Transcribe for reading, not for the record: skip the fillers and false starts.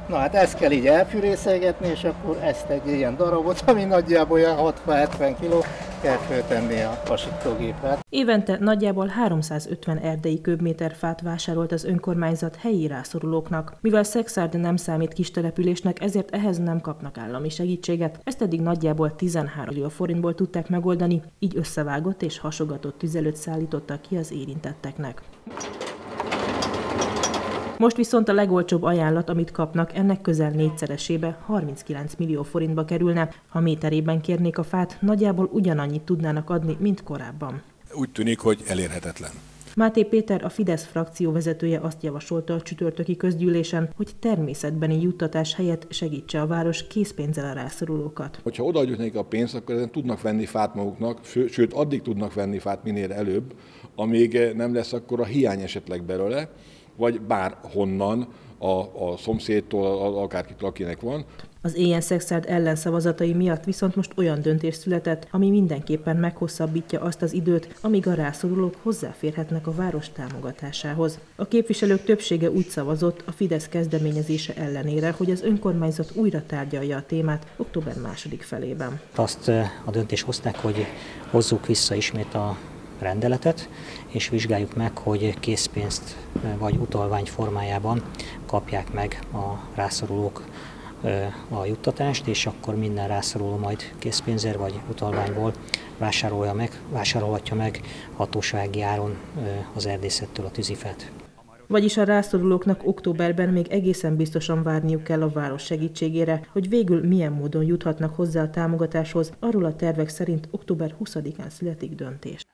Na hát ezt kell így elfűrészelgetni, és akkor ezt egy ilyen darabot, ami nagyjából olyan 60-70 kg, kell föltenni a vasítógépre. Évente nagyjából 350 erdei köbméter fát vásárolt az önkormányzat helyi rászorulóknak. Mivel Szekszárd nem számít kistelepülésnek, ezért ehhez nem kapnak állami segítséget. Ezt eddig nagyjából 13 millió forintból tudták megoldani, így összevágott és hasogatott tüzelőt szállítottak ki az érintetteknek. Most viszont a legolcsóbb ajánlat, amit kapnak, ennek közel négyszeresébe, 39 millió forintba kerülne. Ha méterében kérnék a fát, nagyjából ugyanannyit tudnának adni, mint korábban. Úgy tűnik, hogy elérhetetlen. Máté Péter, a Fidesz frakció vezetője azt javasolta a csütörtöki közgyűlésen, hogy természetbeni juttatás helyett segítse a város készpénzzel a rászorulókat. Hogyha odaadjuk nekik a pénzt, akkor ezen tudnak venni fát maguknak, sőt addig tudnak venni fát minél előbb, amíg nem lesz akkor a hiány esetleg belőle, vagy bárhonnan, a szomszédtól, akárkitől, akinek van. Az Éjen-Szekszárd ellenszavazatai miatt viszont most olyan döntés született, ami mindenképpen meghosszabbítja azt az időt, amíg a rászorulók hozzáférhetnek a város támogatásához. A képviselők többsége úgy szavazott a Fidesz kezdeményezése ellenére, hogy az önkormányzat újra tárgyalja a témát október 2. felében. Azt a döntést hozták, hogy hozzuk vissza ismét a rendeletet, és vizsgáljuk meg, hogy készpénzt vagy utalvány formájában kapják meg a rászorulók a juttatást, és akkor minden rászoruló majd készpénzért vagy utalványból vásárolhatja meg hatósági áron az erdészettől a tűzifát. Vagyis a rászorulóknak októberben még egészen biztosan várniuk kell a város segítségére, hogy végül milyen módon juthatnak hozzá a támogatáshoz, arról a tervek szerint október 20-án születik döntés.